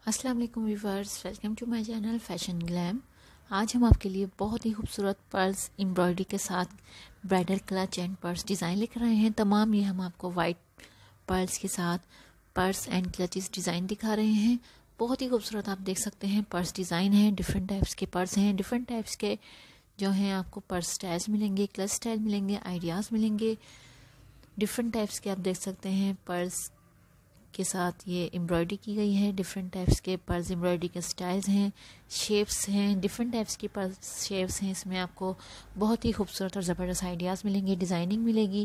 अस्सलाम वालेकुम viewers, welcome to my channel fashion glam. आज हम आपके लिए बहुत ही खूबसूरत पर्स एम्ब्रॉयडरी के साथ bridal clutch and purse design लेकर आए हैं। तमाम ये हम आपको वाइट पर्स के साथ पर्स एंड क्लचेस डिज़ाइन दिखा रहे हैं। बहुत ही खूबसूरत आप देख सकते हैं पर्स डिज़ाइन है। डिफरेंट टाइप्स के पर्स हैं, डिफरेंट टाइप्स के जो हैं आपको पर्स स्टाइल्स मिलेंगे, क्लच स्टाइल मिलेंगे, आइडियाज़ मिलेंगे। डिफरेंट टाइप्स के आप देख सकते हैं पर्स के साथ ये एम्ब्रॉयडरी की गई है। डिफरेंट टाइप्स के पर्स एम्ब्रॉयडरी के स्टाइल्स हैं, शेप्स हैं, डिफरेंट टाइप्स की पर्स शेप्स हैं। इसमें आपको बहुत ही खूबसूरत और ज़बरदस्त आइडियाज़ मिलेंगे, डिज़ाइनिंग मिलेगी।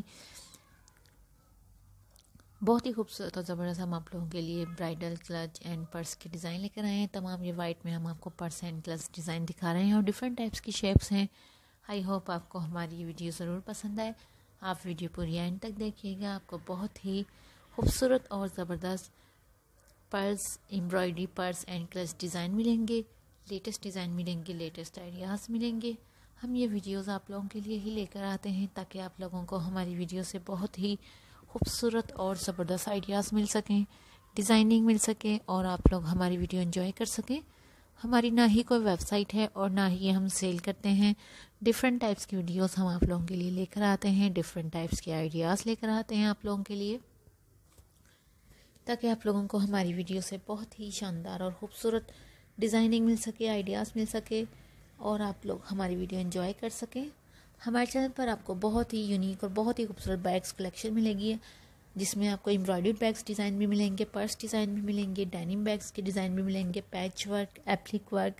बहुत ही खूबसूरत और ज़बरदस्त हम आप लोगों के लिए ब्राइडल क्लच एंड पर्स के डिज़ाइन लेकर आए हैं। तमाम ये वाइट में हम आपको पर्स एंड क्लच डिज़ाइन दिखा रहे हैं और डिफरेंट टाइप्स की शेप्स हैं। आई होप आपको हमारी वीडियो ज़रूर पसंद आए। आप वीडियो पूरी एंड तक देखिएगा, आपको बहुत ही खूबसूरत और ज़बरदस्त purse embroidery purse and clutch design मिलेंगे, लेटेस्ट डिज़ाइन मिलेंगे, लेटेस्ट आइडियाज़ मिलेंगे। हम ये वीडियोस आप लोगों के लिए ही लेकर आते हैं ताकि आप लोगों को हमारी वीडियो से बहुत ही खूबसूरत और ज़बरदस्त आइडियाज़ मिल सकें, डिज़ाइनिंग मिल सके और आप लोग हमारी वीडियो एंजॉय कर सकें। हमारी ना ही कोई वेबसाइट है और ना ही हम सेल करते हैं। डिफरेंट टाइप्स की वीडियोस हम आप लोगों के लिए लेकर आते हैं, डिफरेंट टाइप्स के आइडियाज़ लेकर आते हैं आप लोगों के लिए, ताकि आप लोगों को हमारी वीडियो से बहुत ही शानदार और ख़ूबसूरत डिज़ाइनिंग मिल सके, आइडियाज़ मिल सके और आप लोग हमारी वीडियो एंजॉय कर सकें। हमारे चैनल पर आपको बहुत ही यूनिक और बहुत ही खूबसूरत बैग्स कलेक्शन मिलेगी, जिसमें आपको एम्ब्रॉयडर्ड बैग्स डिज़ाइन भी मिलेंगे, पर्स डिज़ाइन भी मिलेंगे, डेनिम बैग्स के डिज़ाइन भी मिलेंगे, patch work, applique work,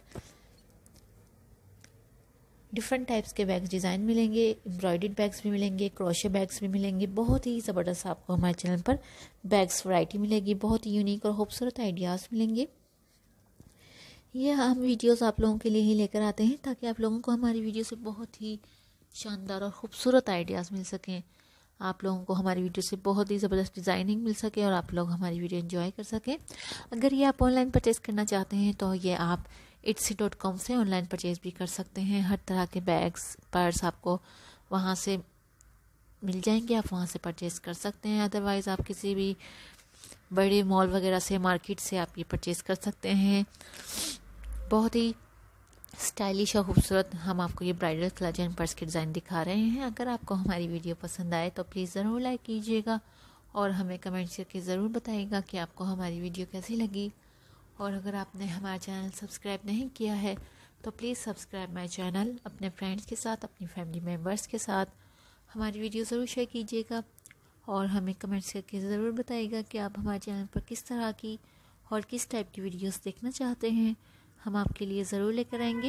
different types के बैग्स डिज़ाइन मिलेंगे, एम्ब्रॉयडर्ड बैग्स भी मिलेंगे, क्रोशे बैग्स भी मिलेंगे। बहुत ही ज़बरदस्त आपको हमारे चैनल पर बैग्स वैरायटी मिलेगी, बहुत ही यूनिक और खूबसूरत आइडियाज़ मिलेंगे। ये हम वीडियोस आप लोगों के लिए ही लेकर आते हैं ताकि आप लोगों को हमारी वीडियो से बहुत ही शानदार और ख़ूबसूरत आइडियाज़ मिल सकें, आप लोगों को हमारी वीडियो से बहुत ही ज़बरदस्त डिज़ाइनिंग मिल सके और आप लोग हमारी वीडियो एंजॉय कर सकें। अगर ये आप ऑनलाइन परचेज़ करना चाहते हैं तो ये आप etsy.com से ऑनलाइन परचेज़ भी कर सकते हैं। हर तरह के बैग्स पर्स आपको वहाँ से मिल जाएंगे, आप वहाँ से परचेज़ कर सकते हैं। अदरवाइज़ आप किसी भी बड़े मॉल वगैरह से, मार्केट से आप ये परचेज़ कर सकते हैं। बहुत ही स्टाइलिश और खूबसूरत हम आपको ये ब्राइडल क्लच एंड पर्स के डिज़ाइन दिखा रहे हैं। अगर आपको हमारी वीडियो पसंद आए तो प्लीज़ ज़रूर लाइक कीजिएगा और हमें कमेंट करके ज़रूर बताइएगा कि आपको हमारी वीडियो कैसी लगी। और अगर आपने हमारा चैनल सब्सक्राइब नहीं किया है तो प्लीज़ सब्सक्राइब माय चैनल। अपने फ्रेंड्स के साथ, अपनी फैमिली मेम्बर्स के साथ हमारी वीडियो ज़रूर शेयर कीजिएगा और हमें कमेंट्स करके ज़रूर बताइएगा कि आप हमारे चैनल पर किस तरह की और किस टाइप की वीडियोस देखना चाहते हैं। हम आपके लिए ज़रूर लेकर आएंगे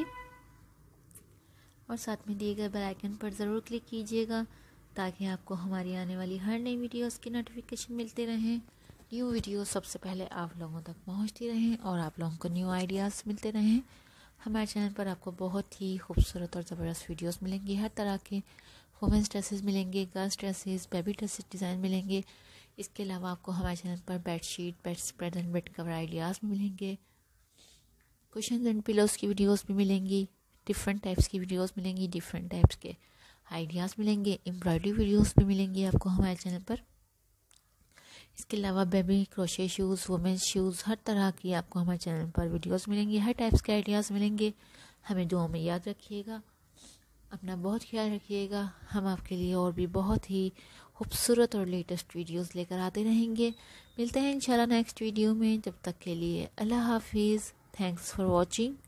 और साथ में दिए गए बेल आइकन पर ज़रूर क्लिक कीजिएगा ताकि आपको हमारी आने वाली हर नई वीडियोस की नोटिफिकेशन मिलते रहें। न्यू वीडियो सबसे पहले आप लोगों तक पहुंचती रहें और आप लोगों को न्यू आइडियाज़ मिलते रहें। हमारे चैनल पर आपको बहुत ही खूबसूरत और ज़बरदस्त वीडियोस मिलेंगी। हर तरह के वुमेंस ड्रेसेस मिलेंगे, girls dresses, baby dresses design मिलेंगे। इसके अलावा आपको हमारे चैनल पर bedsheet, bedspread and bed cover ideas भी मिलेंगे। कुशन एंड पिलोस की वीडियोस भी मिलेंगी, डिफरेंट टाइप्स की वीडियोस मिलेंगी, डिफरेंट टाइप्स के आइडियाज़ मिलेंगे, एम्ब्रॉयडरी वीडियोस भी मिलेंगी आपको हमारे चैनल पर। इसके अलावा baby crochet shoes, women's shoes, हर तरह की आपको हमारे चैनल पर वीडियोस मिलेंगी, हर टाइप्स के आइडियाज़ मिलेंगे। हमें दुआ में याद रखिएगा, अपना बहुत ख्याल रखिएगा। हम आपके लिए और भी बहुत ही खूबसूरत और लेटेस्ट वीडियोस लेकर आते रहेंगे। मिलते हैं इंशाल्लाह नेक्स्ट वीडियो में। जब तक के लिए अल्लाह हाफिज़। Thanks for watching.